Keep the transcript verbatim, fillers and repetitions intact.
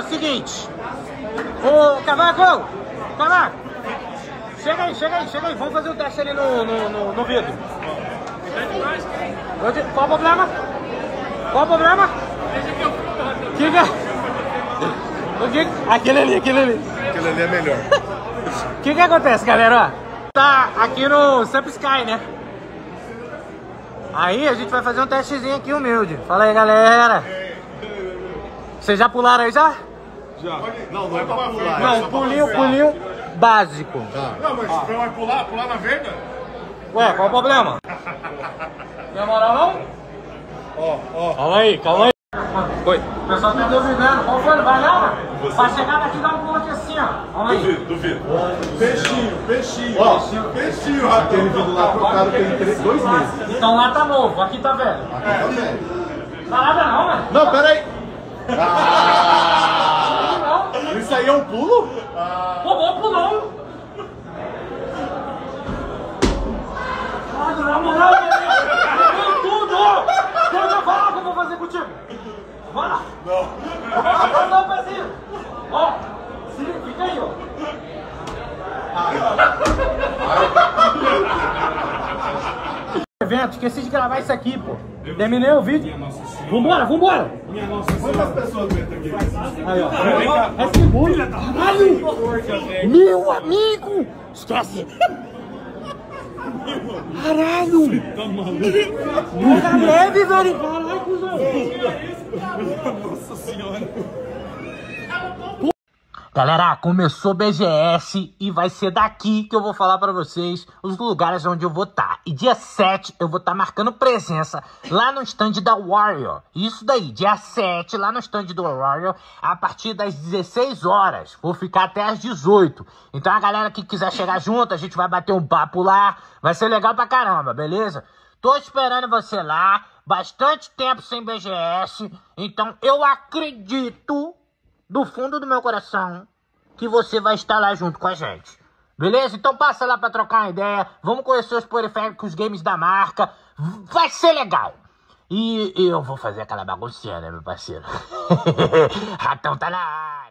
seguinte. Ô, Cavaco! Cavaco! Chega aí, chega aí, chega aí. Vamos fazer o teste ali no, no, no, no vidro. Qual o problema? Qual o problema? Que que é? O que? Aquele ali, aquele ali. Aquele ali é melhor. O que que acontece, galera? Tá aqui no Samp Sky, né? Aí a gente vai fazer um testezinho aqui humilde. Fala aí, galera. Vocês já pularam aí já? Já. Não, não é pra pular. Não, é só pulinho, pra pulinho básico. Tá. Não, mas você vai pular, pular na venda? Ué, qual o problema? Tem moral não? Ó, ó. Calma aí, calma aí. Oi. O pessoal tá duvidando. Qual foi? Vai lá? Pra chegar daqui dá um pulo aqui assim, ó. Calma aí. Duvido, duvido. Peixinho, peixinho. Ó, peixinho. Aquele vidro lá trocado tem três, dois meses. Então lá tá novo, aqui tá velho. Aqui tá velho. Não dá nada não, velho. Não, pera aí. Ah, isso aí é um pulo? Ah. Pô, bom pulão. Ah, na moral, velho. Tudo. Quer que eu falar o que eu vou fazer contigo? Vai lá. Não. Não, não, pezinho. Ó, se fica aí, ó. Evento, esqueci de gravar isso aqui, pô. Terminei o vídeo. Vambora, vambora. Minha nossa senhora. Quantas pessoas entram aqui? Aí, ó. É seguro. Caralho. Meu amigo. Esquece. Caralho. Tá maluco? Tá leve, velho. Caralho, cuzão. Nossa senhora. Galera, começou B G S e vai ser daqui que eu vou falar pra vocês os lugares onde eu vou estar. E dia sete eu vou estar marcando presença lá no stand da Warrior. Isso daí, dia sete, lá no stand do Warrior, a partir das dezesseis horas. Vou ficar até às dezoito. Então a galera que quiser chegar junto, a gente vai bater um papo lá. Vai ser legal pra caramba, beleza? Tô esperando você lá. Bastante tempo sem B G S. Então eu acredito, do fundo do meu coração, que você vai estar lá junto com a gente. Beleza? Então passa lá pra trocar uma ideia. Vamos conhecer os periféricos games da marca. Vai ser legal. E eu vou fazer aquela baguncinha, né, meu parceiro? Ratão tá na área.